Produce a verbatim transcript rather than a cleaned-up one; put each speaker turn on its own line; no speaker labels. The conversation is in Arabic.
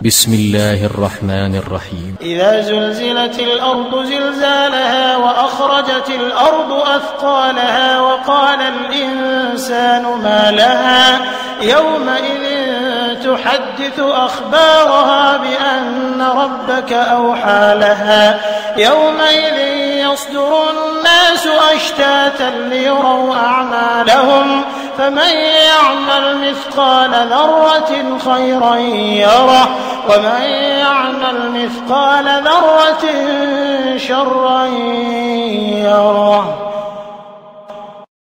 بسم الله الرحمن الرحيم.
إذا زلزلت الأرض زلزالها وأخرجت الأرض أثقالها وقال الإنسان ما لها يومئذ تحدث أخبارها بأن ربك أوحى لها يومئذ يصدر الناس أشتاتا ليروا أعمالهم فمن يعمل مثقال ذرة خيرا يره ومن يعمل مثقال ذرة شرا يره.